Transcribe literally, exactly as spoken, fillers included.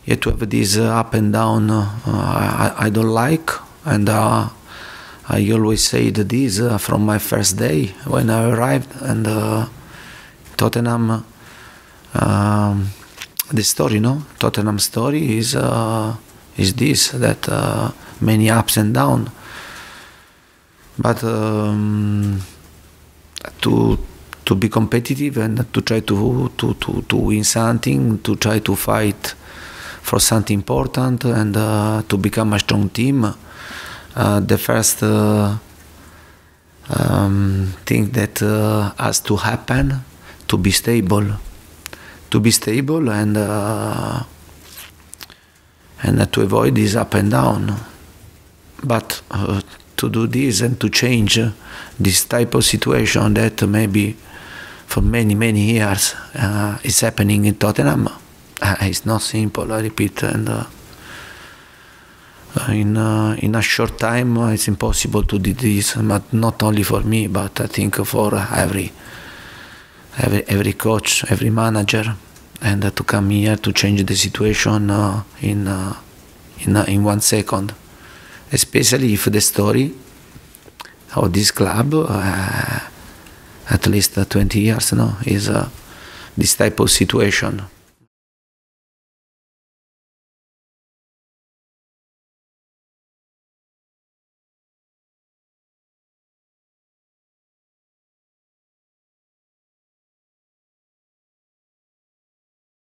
you have to have this uh, up and down. Uh, I, I don't like, and uh, I always say this uh, from my first day when I arrived, and uh, Tottenham. Um, the story, no? Tottenham story is uh, is this that uh, many ups and downs, but um, to to be competitive and to try to, to, to, to win something, to try to fight for something important, and uh, to become a strong team. Uh, the first uh, um, thing that uh, has to happen, to be stable, to be stable and uh, and to avoid this up and down. But uh, to do this and to change uh, this type of situation that maybe for many, many years uh, is happening in Tottenham. Uh, it's not simple, I repeat, and uh, in, uh, in a short time uh, it's impossible to do this, but not only for me, but I think for every, every, every coach, every manager, and uh, to come here to change the situation uh, in, uh, in, uh, in one second. Especially if the story of this club, uh, at least uh, twenty years, no, is uh, this type of situation.